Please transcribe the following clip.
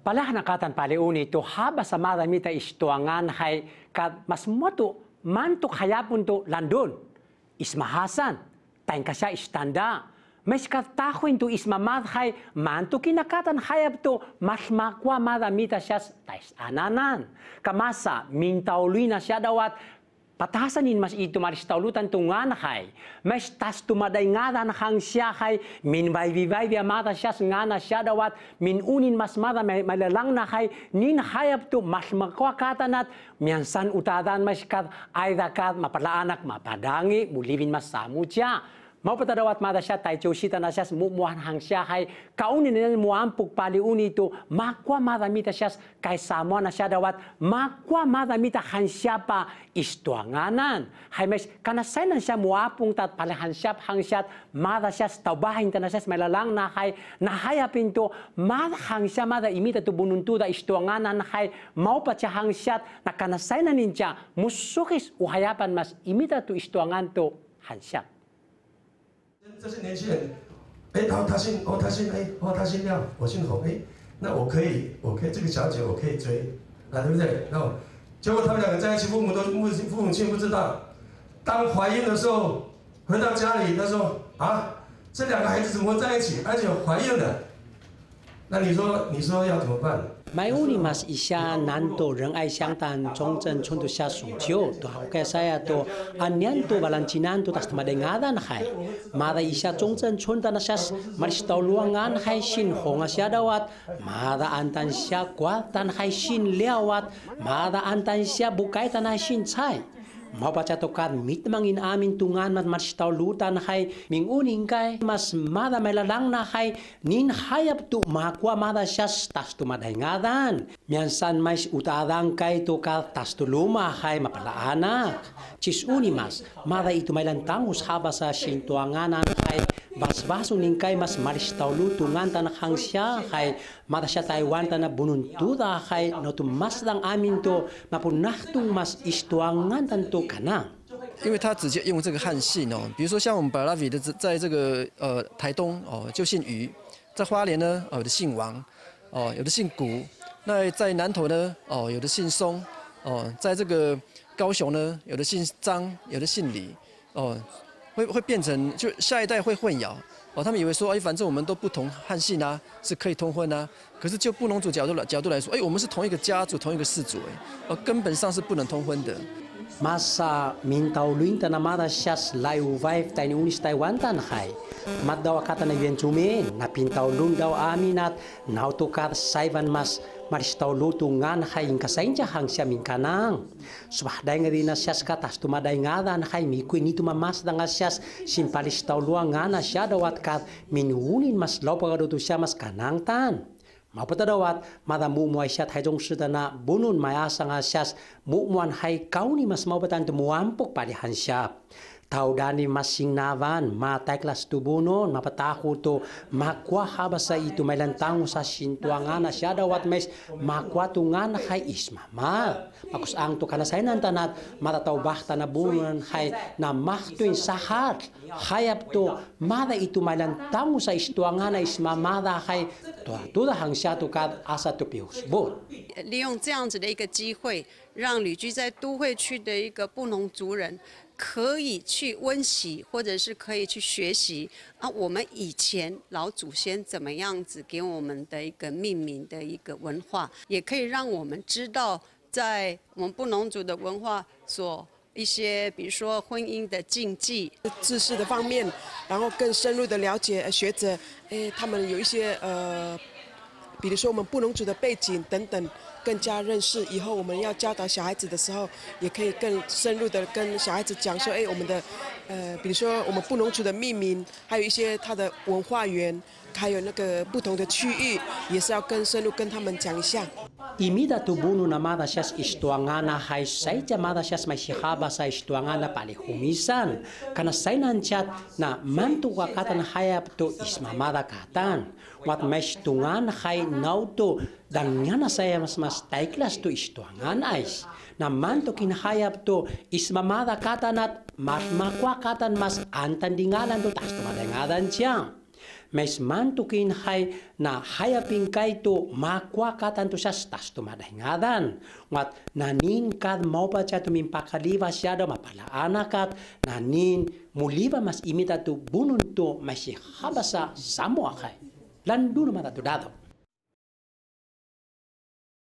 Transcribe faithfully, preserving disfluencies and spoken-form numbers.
Palahanakatan paliuni to haba sa maramita istuangan hay kad mas moto mantuk hayapon to landon. Ismahasan, tayo kasya istanda. Mas katahuin to ismamad hay mantuk kinakatan hayap to mas makwa maramita siya tais ananan. Kamasa, mintauluy na siya dawat patasanin mas ito maristaulutan tungan hay. Mas tas tumaday nga dan hang siya hay min bay-bay via mata siya nga na siya dawat min unin mas mata malalang na hay nin hayap to mas makwakat miansan utadan mas kat ay dakat mapalaanak mapadangi mulivin mas samu siya. Mau patadawat mata siya tayo chosita na siya mumuhan hang siya hay kaunin na muampuk paliuni ito makwa maramita siya kay samo na siya dawat makwa maramita hang siya pa istuanganan. Hay mas kanasay na siya muapong tat palahan siya hang siya mata siya taubahin ta na siya malalang na hay nahayapin to mata hang siya mata imita to bununtuda istuanganan hay mau pa siya hang siya na kanasay na ninja musukis uhayapan mas imita to istuangan to hang siya. 这些年轻人，哎，他他姓哦，他姓哎，哦，他姓廖，我姓洪，哎，那我可以，我可以这个小姐我可以追，啊，对不对？然后结果他们两个在一起，父母都父父母亲不知道。当怀孕的时候，回到家里，他说啊，这两个孩子怎么会在一起，而且怀孕了？那你说你说要怎么办 ？May uni mas isya nanto reng ay siyang tan chongchen chunto siya sungtyo to hauke saya to anyan to balanchinan to tas madengadan hay mada isya chongchen chunta na siya maristauluangan hay sin honga siya dawat mada antan siya kwatan hay sin liawat mada antan siya bukay tan hay sin chay mapachatokan mitmangin amin tungan mat maristaulutan hay minguning kay mas mada malalang na hay nin hayap tu makwa mada siya tas tumadengadan miansan mais utadang kay to ka tas tuluma hay mapalaanak cis unimas mada itu mailantangus haba sa sintuanganan hay basbaso ning kay mas maristaulu tungan tan hang siya hay mada siya Taiwan tan na bununtuda hay no tumasdang amin to mapunahtung mas istuangan tan to kana 因为他直接用这个汉姓哦，比如说像我们巴拉维的，在这个呃台东哦就姓于，在花莲呢哦有的姓王，哦有的姓古，那在南投呢哦有的姓松，哦在这个高雄呢有的姓张，有的姓李，哦会会变成就下一代会混淆哦，他们以为说哎反正我们都不同汉姓啊是可以通婚啊，可是就布农族角度来角度来说，哎我们是同一个家族同一个氏族哎，哦根本上是不能通婚的。 Masa mintauluin ta na mada siyas layu wife tayo ni unis Taiwan tan hay. Mat daw akata na yuenchumin na pintaulun daw amin at nautukar saivan mas maristaulutungan hay inkasain siya hang siya minkanang. Subahday nga rin na siyas katas tumaday nga dan hay mikuin nito mamas da nga siyas simpalistauluan nga na siya daw at kat minuunin mas law pagaduto siya mas kanang tan. Mapatadawat madamumuay siya at haydong sida na bunun mayasa nga siyas muumuan hay kauni mas mapatan tumuampok palihan siya. Taudani masing navan mateklas tubunon mapataho to makwa haba sa ito may lantango sa sintuangan na siya dawat mes makwa tungan hay ismama. Makus ang to kanasainan tanat matatawbah na bunon hay na mahtuin sahat hayap to mada ito may lantango sa istuangan na ismamada hay tuwa hang siya to kad asa to pihusbon. 利用这样子的一个机会，让旅居在都会区的一个布农族人。 可以去温习，或者是可以去学习啊，我们以前老祖先怎么样子给我们的一个命名的一个文化，也可以让我们知道，在我们布农族的文化所一些，比如说婚姻的禁忌、 知识的方面，然后更深入的了解学者，诶，他们有一些呃，比如说我们布农族的背景等等。 更加认识，以后我们要教导小孩子的时候，也可以更深入的跟小孩子讲说，哎，我们的，呃，比如说我们布农族的命名，还有一些它的文化园，还有那个不同的区域，也是要更深入跟他们讲一下。 Imida tubuno na mada siyas istuangana hay say tiya mada siyas may sihaba sa istuangana palihumisan. Kanasay nan chat na mantu kakatan hayap to ismamada katan. Wat may istungan hay nauto dangyana saya mas mas taiklas to istuangan ais. Na mantu kinahayap to ismamada katan at mas makwa katan mas antandingalan to tas tumadangadan siya. Mes mantukin hai na hayapin kaito makwa katan tu sastas tu madahingadan. Wat nanin kad mau baca tu mimpakaliva siado mapala anakat nanin muliva mas imita tu bunun tu masih habasa samu akai. Landun mata tu dado.